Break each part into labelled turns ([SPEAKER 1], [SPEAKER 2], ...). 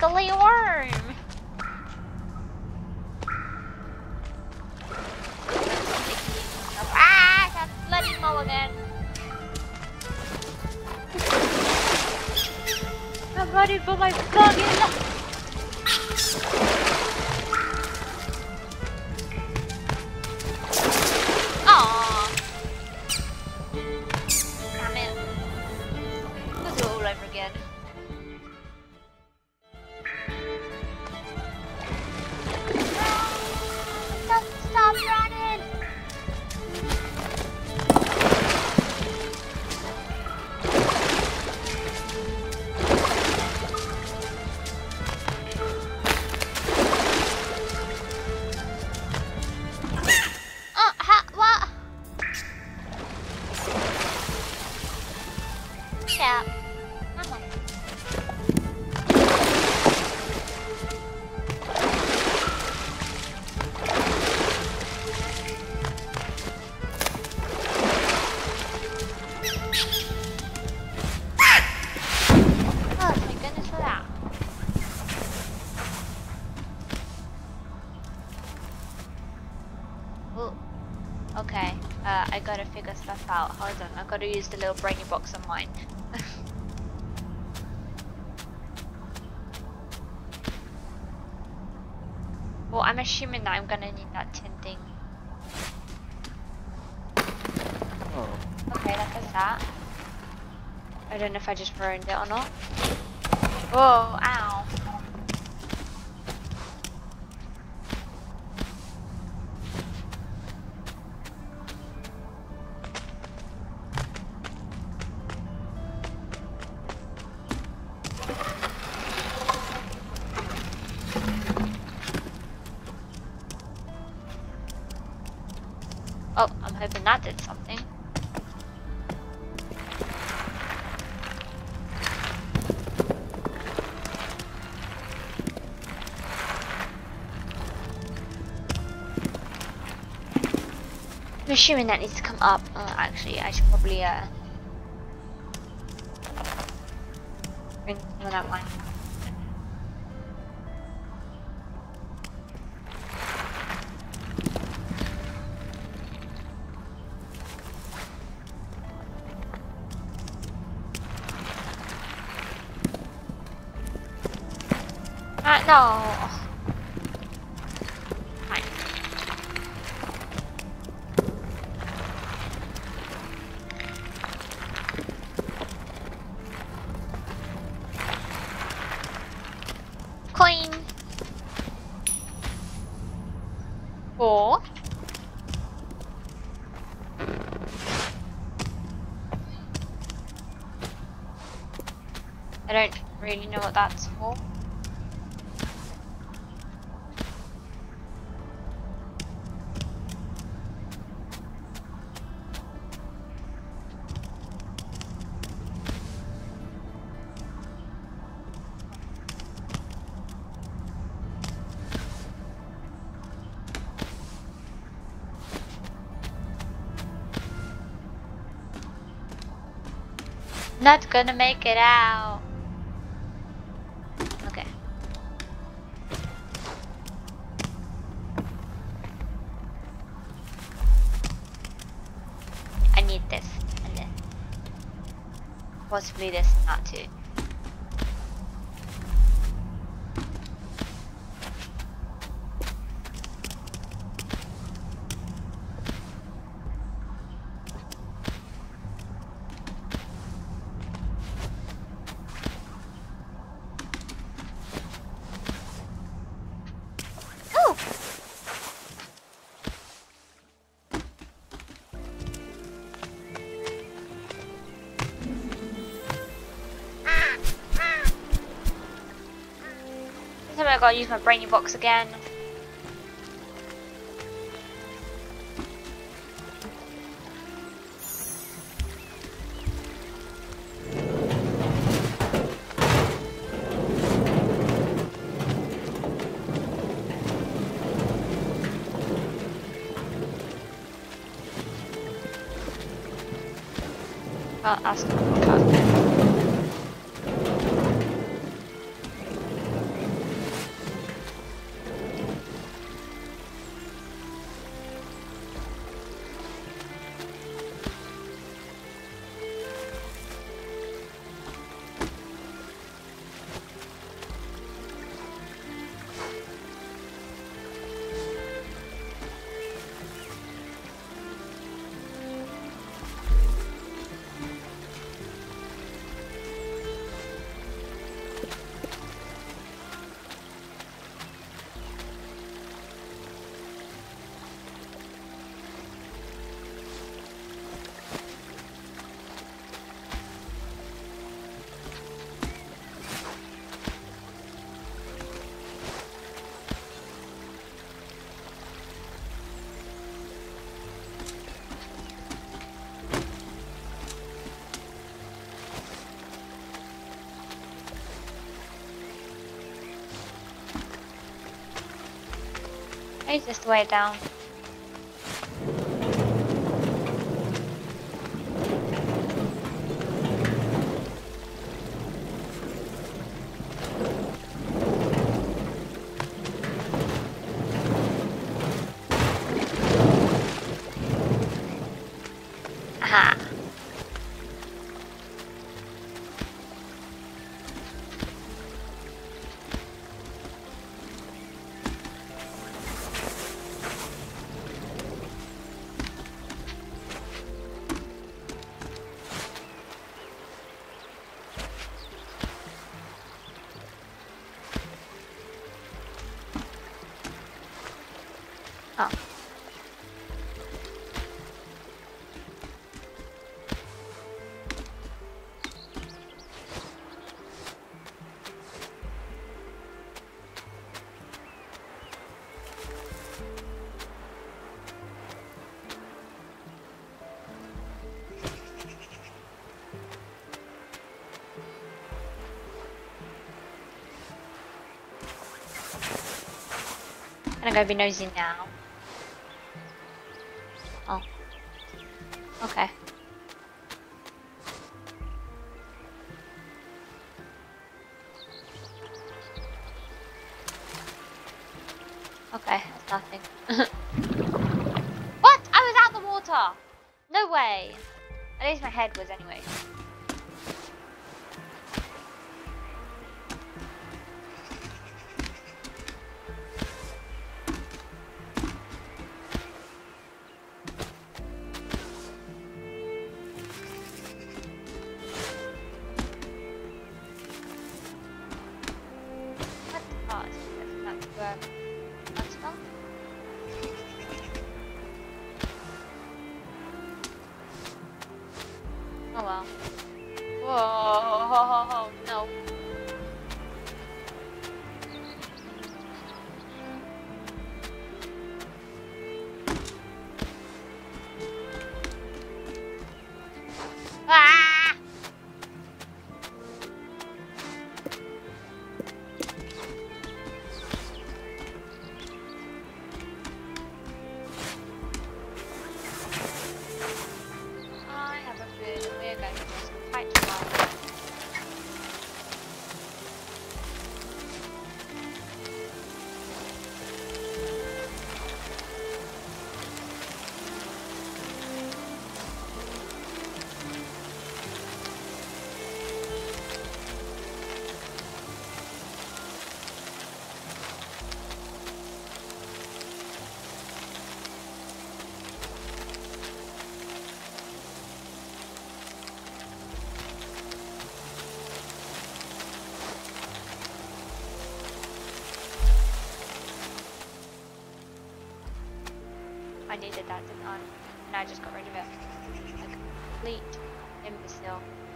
[SPEAKER 1] wiggly worm. Ah, that bloody mow again. I'm ready for my fucking life. Aww. Damn it. We'll do it all over again. Don't stop running. What? Yeah. Come on. Oh my goodness for that. Ooh. Okay, I gotta figure stuff out. Hold on, I gotta use the little brainy box on mine. Well, I'm assuming that I'm gonna need that tin thing.
[SPEAKER 2] Oh.
[SPEAKER 1] Okay, that does that. I don't know if I just ruined it or not. Whoa, ow. Oh, I'm hoping that did something. I'm assuming that needs to come up. Actually, I should probably bring some of that one. No. Fine. Coin. 4. I don't really know what that's for. Not gonna make it out. Okay. I need this and this. Possibly this not too. I gotta use my brainy box again. Ask him about that. Maybe just the way down. Aha. Oh. I'm gonna be nosy now. Oh. Okay. Okay, that's nothing. What? I was out of the water! No way! At least my head was anyway. What? Oh, that's where that's from. Oh well. Whoa, no. Ah! I have a feeling we're going to do some fight tomorrow. I needed that, didn't I? And I just got rid of it. A complete imbecile.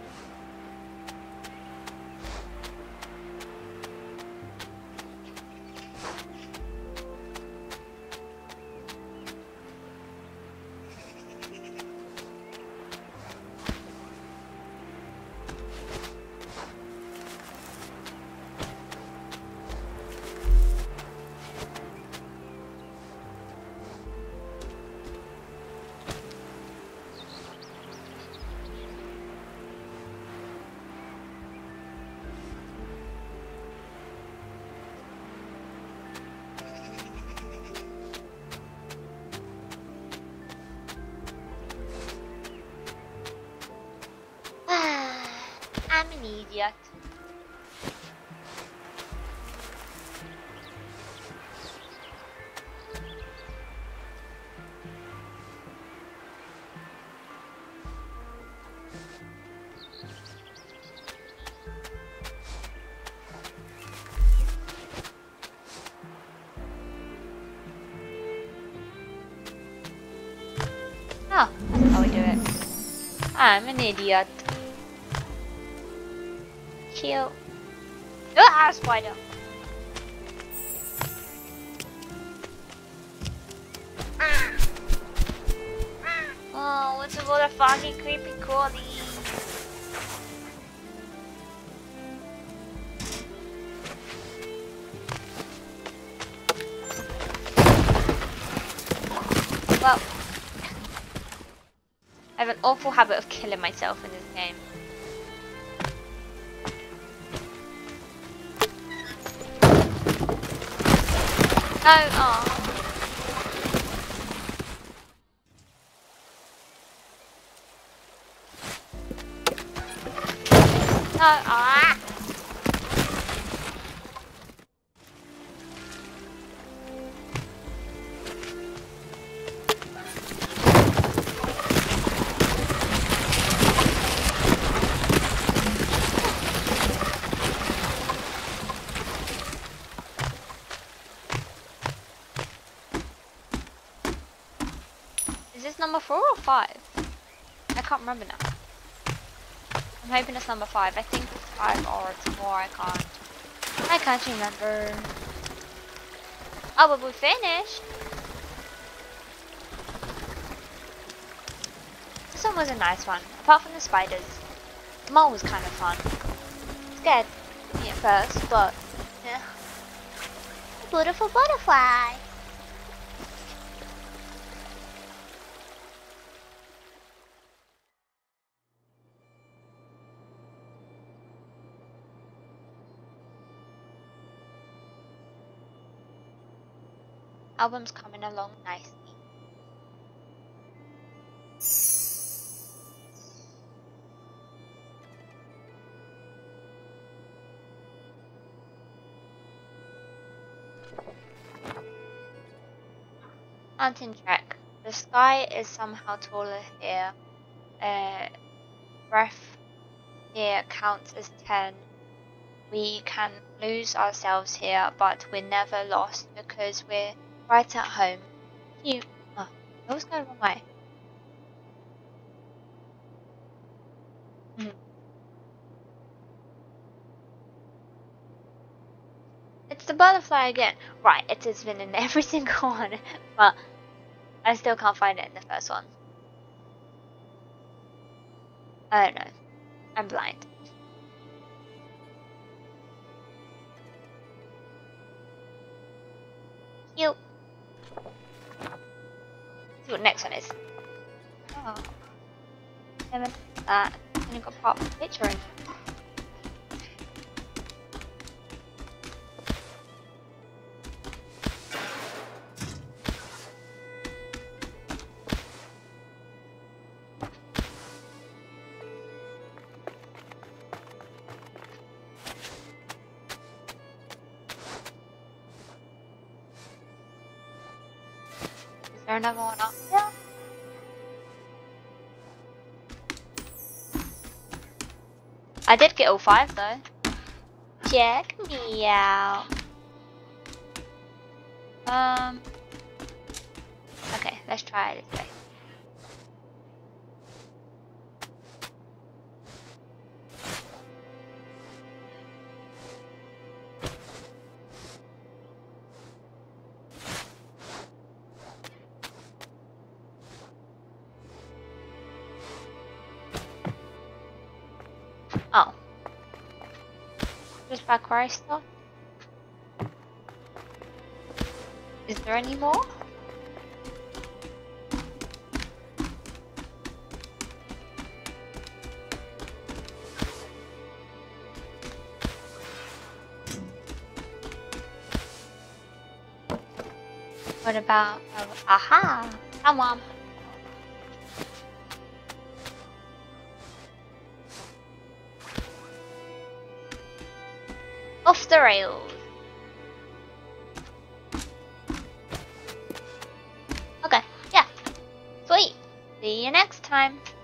[SPEAKER 1] I'm an idiot. Oh, that's how we do it. I'm an idiot. Chill. Ah, spider. Oh, what's with all the fucking creepy crawlies? awful habit of killing myself in this game. No, oh. No, ah. Is this number 4 or 5? I can't remember now. I'm hoping it's number 5. I think it's 5 or it's 4. I can't remember. Oh, but we finished. This one was a nice one. Apart from the spiders. The mole was kind of fun. Scared me at first, but yeah. A beautiful butterfly. Album's coming along nicely. Mountain trek. The sky is somehow taller here. Breath here counts as 10. We can lose ourselves here, but we're never lost because we're right at home. You. Oh, I was going the wrong way. It's the butterfly again. Right, it has been in every single one, but I still can't find it in the first one. I don't know. I'm blind. You. See what next one is. Oh. Never that. Only got part of the picture in. Is there another one up there? I did get all 5 though. Check me out. Okay, let's try it this way. Oh. Just back where I stopped. Is there any more? What about... aha! Come on! Off the rails. Okay, yeah. Sweet. See you next time.